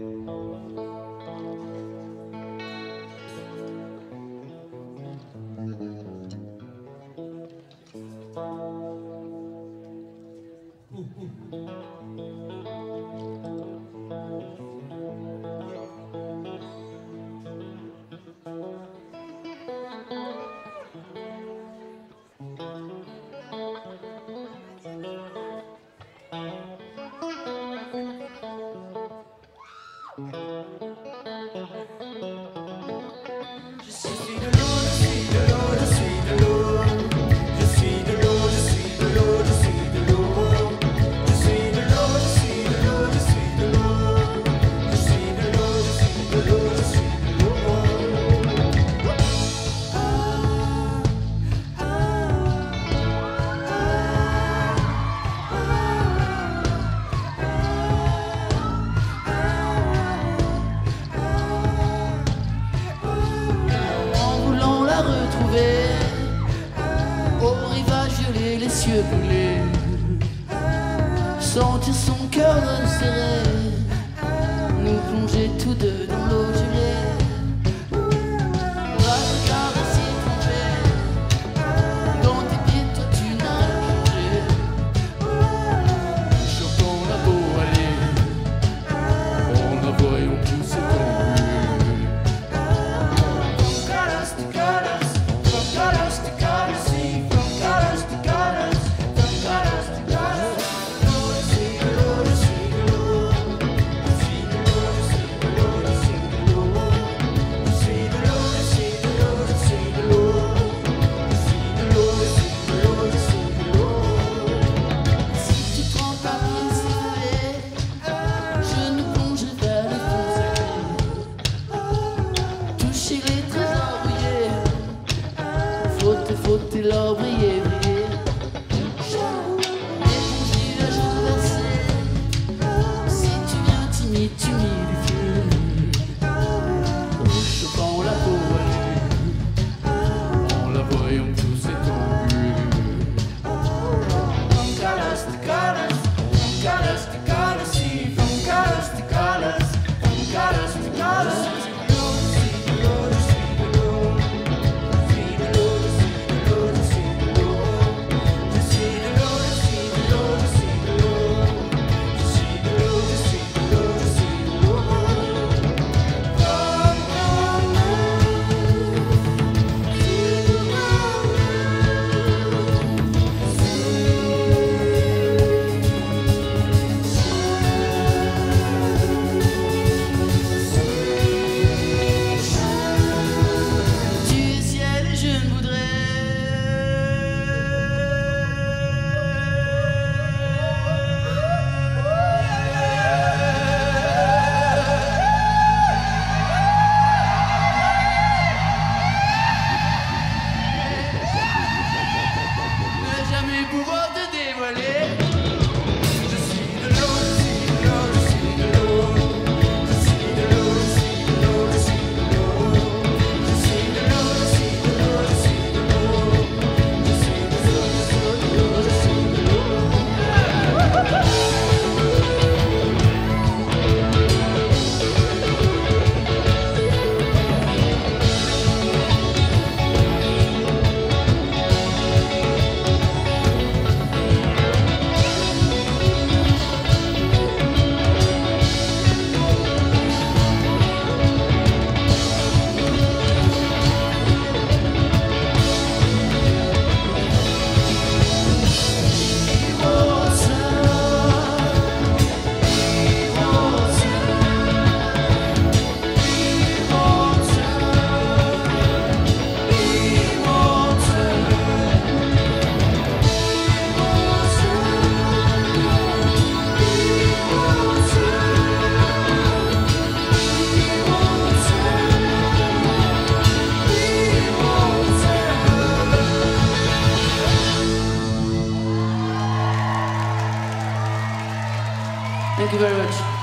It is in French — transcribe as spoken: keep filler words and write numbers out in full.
Sentir son cœur serré, nous plonger tous deux dans l'eau gelée. Va te caresser, tromper, dans tes pieds, toi tu n'as changé. Chantons la beau aller, en la voyant tous s'étendre. From colors to colors, from colors to colors, see, from colors to colors, from colors to colors. Faut-il leur briller, briller. Éponger la joue versée. Si tu viens timide, tu m'illufies. Chopant la peau aller, en la voyant tous s'étendre. From colors to colors, from colors to colors, see, from colors to colors, from colors to colors. Thank you very much.